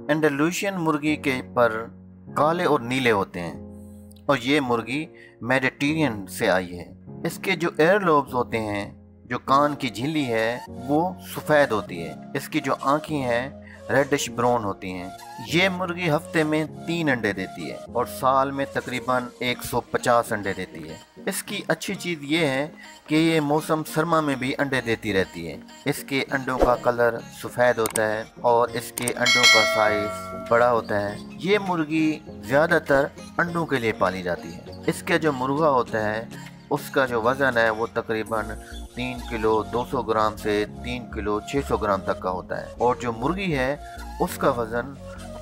एंडालुसियन मुर्गी के पर काले और नीले होते हैं और ये मुर्गी मेडिटेरियन से आई है। इसके जो एयर लोब्स होते हैं, जो कान की झिल्ली है, वो सफ़ेद होती है। इसकी जो आँखें हैं रेडिश ब्राउन होती हैं। ये मुर्गी हफ्ते में 3 अंडे देती है और साल में तकरीबन 150 अंडे देती है। इसकी अच्छी चीज़ ये है कि ये मौसम सरमा में भी अंडे देती रहती है। इसके अंडों का कलर सफ़ेद होता है और इसके अंडों का साइज बड़ा होता है। ये मुर्गी ज़्यादातर अंडों के लिए पाली जाती है। इसका जो मुर्गा होता है उसका जो वज़न है वो तकरीबन 3 किलो 200 ग्राम से 3 किलो 600 ग्राम तक का होता है और जो मुर्गी है उसका वज़न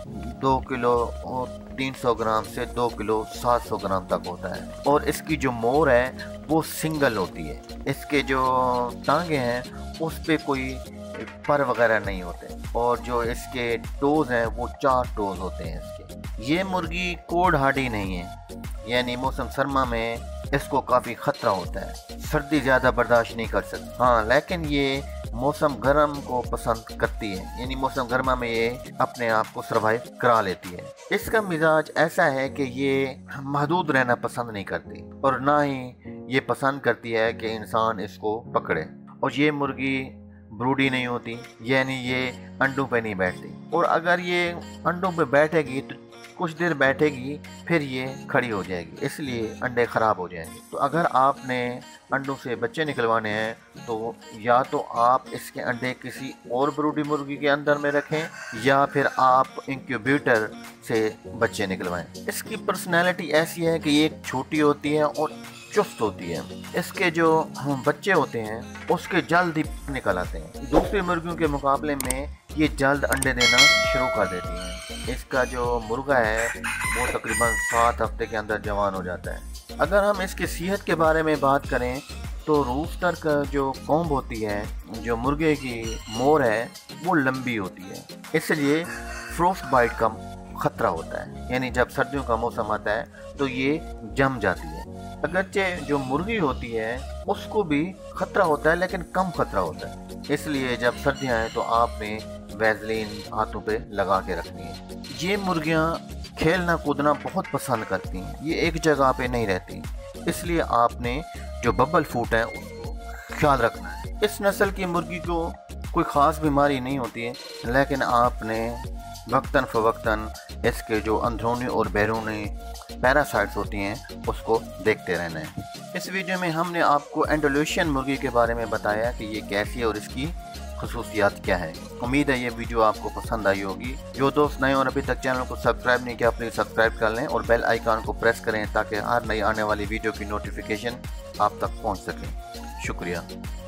2 किलो और 300 ग्राम से 2 किलो 700 ग्राम तक होता है। और इसकी जो मोर है वो सिंगल होती है। इसके जो टांगे हैं उस पे कोई पर वगैरह नहीं होते और जो इसके टोज़ हैं वो 4 टोज़ होते हैं इसके। ये मुर्गी कोल्ड हार्डी नहीं है, यानी मौसम सरमा में इसको काफ़ी ख़तरा होता है। सर्दी ज़्यादा बर्दाश्त नहीं कर सकती। हाँ, लेकिन ये मौसम गर्म को पसंद करती है, यानी मौसम गर्मा में ये अपने आप को सर्वाइव करा लेती है। इसका मिजाज ऐसा है कि ये महदूद रहना पसंद नहीं करती और ना ही ये पसंद करती है कि इंसान इसको पकड़े। और ये मुर्गी ब्रूडी नहीं होती, यानी ये अंडों पे नहीं बैठती और अगर ये अंडों पे बैठेगी तो कुछ देर बैठेगी फिर ये खड़ी हो जाएगी, इसलिए अंडे ख़राब हो जाएंगे। तो अगर आपने अंडों से बच्चे निकलवाने हैं तो या तो आप इसके अंडे किसी और ब्रूडी मुर्गी के अंदर में रखें या फिर आप इंक्यूबेटर से बच्चे निकलवाएं। इसकी पर्सनैलिटी ऐसी है कि ये छोटी होती है और चुस्त होती है। इसके जो बच्चे होते हैं उसके जल्द ही निकल आते हैं। दूसरी मुर्गियों के मुकाबले में ये जल्द अंडे देना शुरू कर देती हैं। इसका जो मुर्गा है वो तकरीबन 7 हफ्ते के अंदर जवान हो जाता है। अगर हम इसकी सेहत के बारे में बात करें तो रूस्टर का जो कॉम्ब होती है, जो मुर्गे की मोर है, वो लंबी होती है, इसलिए फ्रोस्ट बाइट का ख़तरा होता है, यानी जब सर्दियों का मौसम आता है तो ये जम जाती है। अगरचे जो मुर्गी होती है उसको भी ख़तरा होता है लेकिन कम ख़तरा होता है, इसलिए जब सर्दियाँ आए तो आपने वैसलीन हाथों पे लगा के रखनी है। ये मुर्गियाँ खेलना कूदना बहुत पसंद करती हैं, ये एक जगह पे नहीं रहती, इसलिए आपने जो बबल फूट है उसको ख्याल रखना है। इस नस्ल की मुर्गी को कोई ख़ास बीमारी नहीं होती है, लेकिन आपने वक्तन फ़वक्तन इसके जो अंदरूनी और बैरूनी पैरासाइट्स होती हैं उसको देखते रहना है। इस वीडियो में हमने आपको एंडालुसियन मुर्गी के बारे में बताया कि ये कैसी है और इसकी खसूसियात क्या है। उम्मीद है ये वीडियो आपको पसंद आई होगी। जो दोस्त नए और अभी तक चैनल को सब्सक्राइब नहीं किया प्लीज़ सब्सक्राइब कर लें और बेल आइकन को प्रेस करें ताकि हर नई आने वाली वीडियो की नोटिफिकेशन आप तक पहुंच सके। शुक्रिया।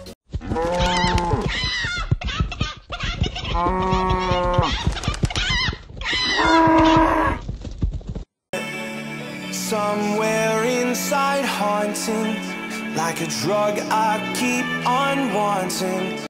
Somewhere inside haunting, like a drug I keep on wanting.